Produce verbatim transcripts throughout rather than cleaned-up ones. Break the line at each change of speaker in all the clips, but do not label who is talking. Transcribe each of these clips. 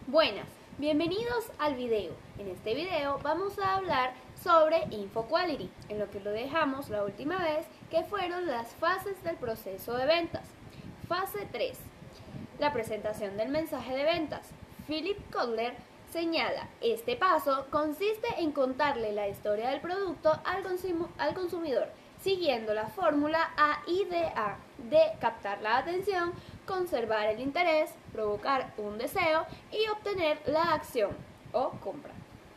Buenas, bienvenidos al video. En este video vamos a hablar sobre InfoQuality, en lo que lo dejamos la última vez, que fueron las fases del proceso de ventas. Fase tres. La presentación del mensaje de ventas. Philip Kotler señala, este paso consiste en contarle la historia del producto al, consum al consumidor, siguiendo la fórmula A I D A de captar la atención, conservar el interés, provocar un deseo y obtener la acción o compra.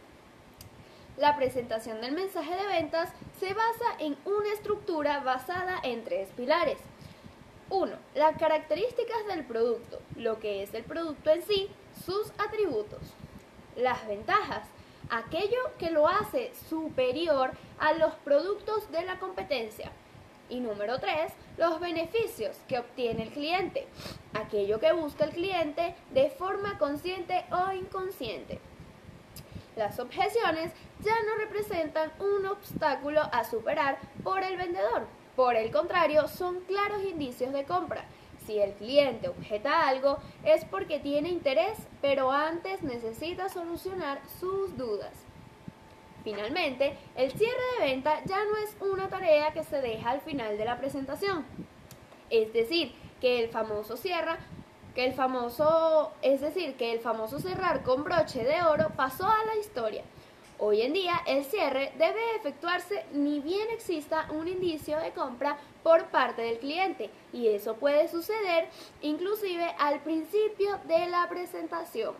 La presentación del mensaje de ventas se basa en una estructura basada en tres pilares. uno. Las características del producto, lo que es el producto en sí, sus atributos. Las ventajas, aquello que lo hace superior a los productos de la competencia. Y número tres, los beneficios que obtiene el cliente, aquello que busca el cliente de forma consciente o inconsciente. Las objeciones ya no representan un obstáculo a superar por el vendedor. Por el contrario, son claros indicios de compra. Si el cliente objeta algo, es porque tiene interés, pero antes necesita solucionar sus dudas. Finalmente, el cierre de venta ya no es una tarea que se deja al final de la presentación. Es decir, que el famoso cierra, que el famoso, es decir, que el famoso cerrar con broche de oro pasó a la historia. Hoy en día, el cierre debe efectuarse ni bien exista un indicio de compra por parte del cliente, y eso puede suceder inclusive al principio de la presentación.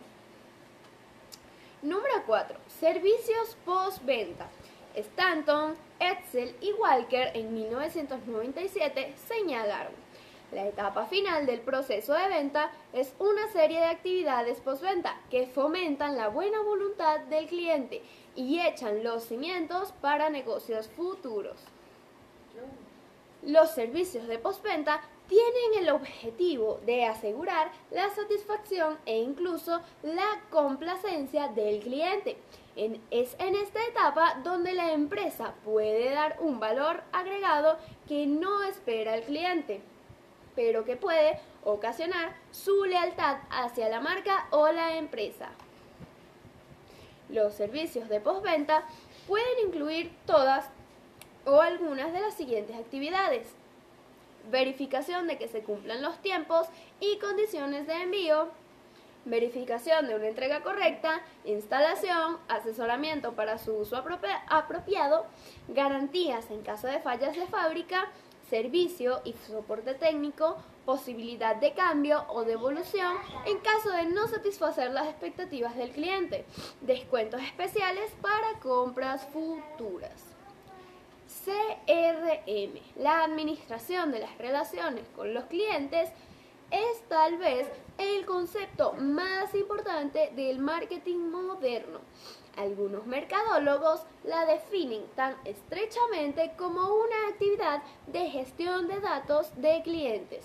Número cuatro. Servicios postventa. Stanton, Edsel y Walker en mil novecientos noventa y siete señalaron: la etapa final del proceso de venta es una serie de actividades postventa que fomentan la buena voluntad del cliente y echan los cimientos para negocios futuros. Los servicios de postventa tienen el objetivo de asegurar la satisfacción e incluso la complacencia del cliente. En, es en esta etapa donde la empresa puede dar un valor agregado que no espera el cliente, pero que puede ocasionar su lealtad hacia la marca o la empresa. Los servicios de postventa pueden incluir todas o algunas de las siguientes actividades: verificación de que se cumplan los tiempos y condiciones de envío, verificación de una entrega correcta, instalación, asesoramiento para su uso apropia- apropiado, garantías en caso de fallas de fábrica, servicio y soporte técnico, posibilidad de cambio o devolución en caso de no satisfacer las expectativas del cliente, descuentos especiales para compras futuras. C R M, la administración de las relaciones con los clientes, es tal vez el concepto más importante del marketing moderno. Algunos mercadólogos la definen tan estrechamente como una actividad de gestión de datos de clientes,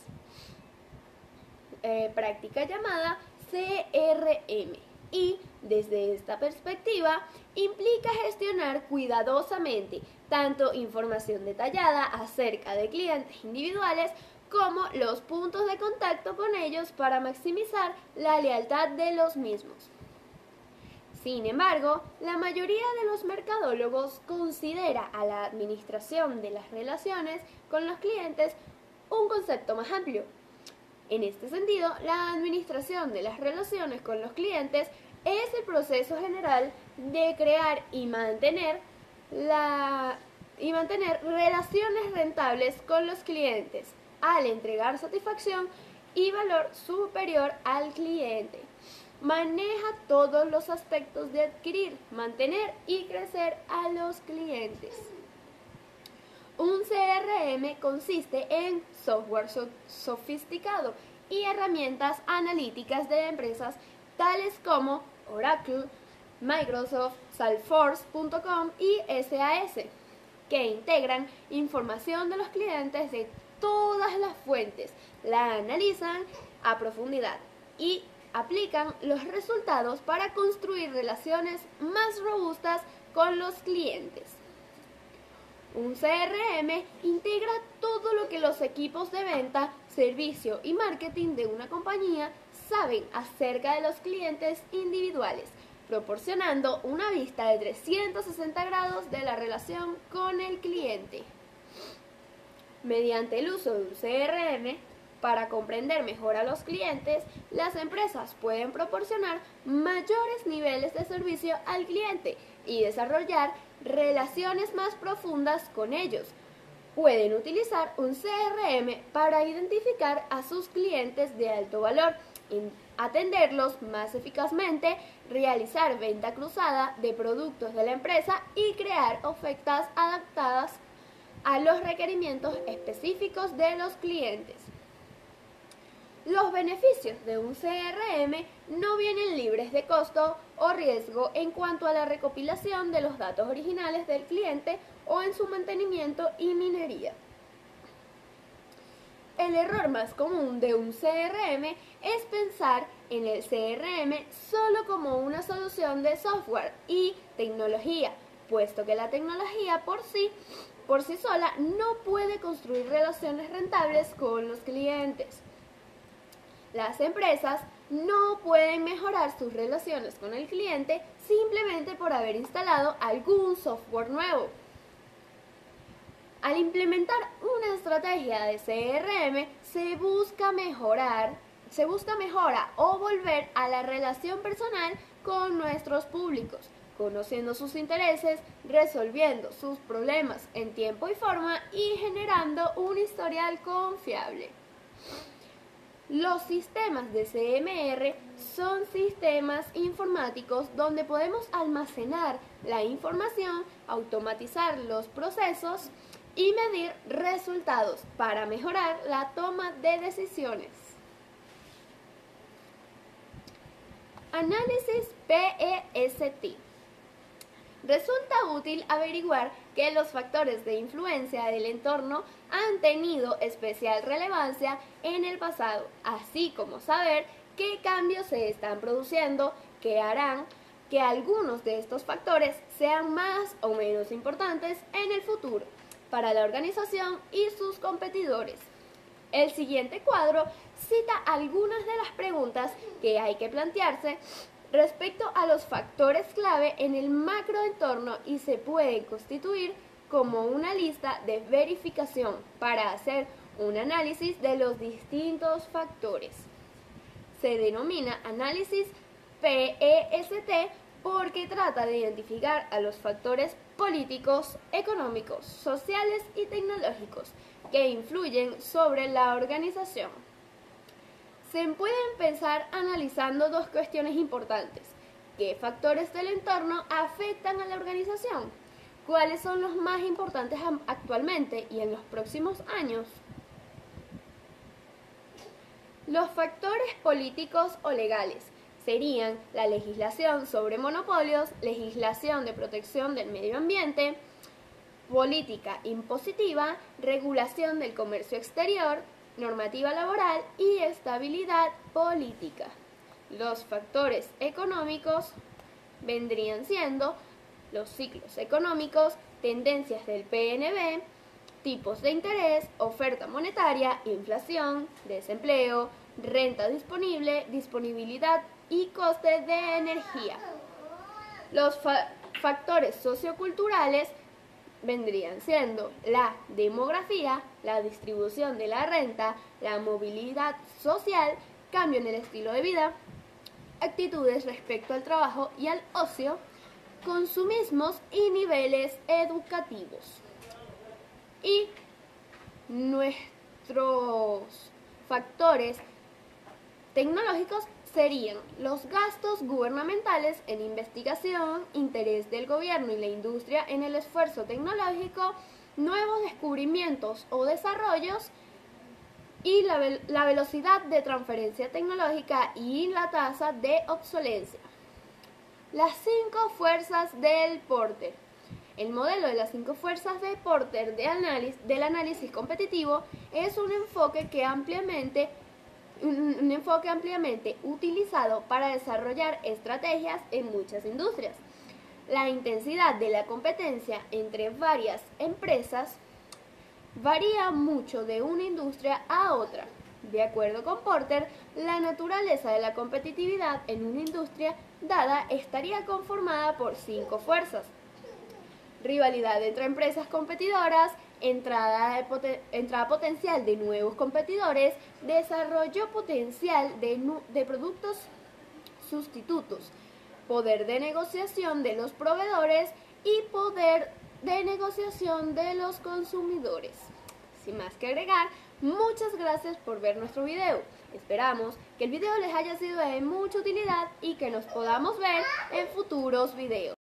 eh, práctica llamada C R M, y desde esta perspectiva implica gestionar cuidadosamente tanto información detallada acerca de clientes individuales como los puntos de contacto con ellos para maximizar la lealtad de los mismos. Sin embargo, la mayoría de los mercadólogos considera a la administración de las relaciones con los clientes un concepto más amplio. En este sentido, la administración de las relaciones con los clientes es el proceso general de crear y mantener la, y mantener relaciones rentables con los clientes, al entregar satisfacción y valor superior al cliente. Maneja todos los aspectos de adquirir, mantener y crecer a los clientes. Un C R M consiste en software so- sofisticado y herramientas analíticas de empresas tales como Oracle, Microsoft, Salesforce punto com y S A S, que integran información de los clientes de todas las fuentes, la analizan a profundidad y aplican los resultados para construir relaciones más robustas con los clientes. Un C R M integra todo lo que los equipos de venta, servicio y marketing de una compañía saben acerca de los clientes individuales, proporcionando una vista de trescientos sesenta grados de la relación con el cliente. Mediante el uso de un C R M, para comprender mejor a los clientes, las empresas pueden proporcionar mayores niveles de servicio al cliente y desarrollar relaciones más profundas con ellos. Pueden utilizar un C R M para identificar a sus clientes de alto valor, atenderlos más eficazmente, realizar venta cruzada de productos de la empresa y crear ofertas adaptadas a los requerimientos específicos de los clientes. Los beneficios de un C R M no vienen libres de costo o riesgo en cuanto a la recopilación de los datos originales del cliente o en su mantenimiento y minería. El error más común de un C R M es pensar en el C R M solo como una solución de software y tecnología, puesto que la tecnología por sí, por sí sola no puede construir relaciones rentables con los clientes. Las empresas no pueden mejorar sus relaciones con el cliente simplemente por haber instalado algún software nuevo. Al implementar una estrategia de C R M, se busca mejorar, se busca mejora o volver a la relación personal con nuestros públicos, conociendo sus intereses, resolviendo sus problemas en tiempo y forma y generando un historial confiable. Los sistemas de C M R son sistemas informáticos donde podemos almacenar la información, automatizar los procesos y medir resultados para mejorar la toma de decisiones. Análisis P E S T. Resulta útil averiguar que los factores de influencia del entorno han tenido especial relevancia en el pasado, así como saber qué cambios se están produciendo que harán que algunos de estos factores sean más o menos importantes en el futuro para la organización y sus competidores. El siguiente cuadro cita algunas de las preguntas que hay que plantearse respecto a los factores clave en el macroentorno y se pueden constituir como una lista de verificación para hacer un análisis de los distintos factores. Se denomina análisis P E S T porque trata de identificar a los factores políticos, económicos, sociales y tecnológicos que influyen sobre la organización. Se pueden pensar analizando dos cuestiones importantes. ¿Qué factores del entorno afectan a la organización? ¿Cuáles son los más importantes actualmente y en los próximos años? Los factores políticos o legales serían la legislación sobre monopolios, legislación de protección del medio ambiente, política impositiva, regulación del comercio exterior, normativa laboral y estabilidad política. Los factores económicos vendrían siendo los ciclos económicos, tendencias del P N B, tipos de interés, oferta monetaria, inflación, desempleo, renta disponible, disponibilidad y coste de energía. Los fa- factores socioculturales vendrían siendo la demografía, la distribución de la renta, la movilidad social, cambio en el estilo de vida, actitudes respecto al trabajo y al ocio, consumismos y niveles educativos. Y nuestros factores tecnológicos serían los gastos gubernamentales en investigación, interés del gobierno y la industria en el esfuerzo tecnológico, nuevos descubrimientos o desarrollos y la, ve- la velocidad de transferencia tecnológica y la tasa de obsolencia. Las cinco fuerzas del Porter. El modelo de las cinco fuerzas de Porter de análisis, del análisis competitivo es un enfoque que ampliamente Un, un enfoque ampliamente utilizado para desarrollar estrategias en muchas industrias. La intensidad de la competencia entre varias empresas varía mucho de una industria a otra. De acuerdo con Porter, la naturaleza de la competitividad en una industria dada estaría conformada por cinco fuerzas: rivalidad entre empresas competidoras, entrada, de poten entrada potencial de nuevos competidores, desarrollo potencial de, de productos sustitutos, poder de negociación de los proveedores y poder de negociación de los consumidores. Sin más que agregar, muchas gracias por ver nuestro video. Esperamos que el video les haya sido de mucha utilidad y que nos podamos ver en futuros videos.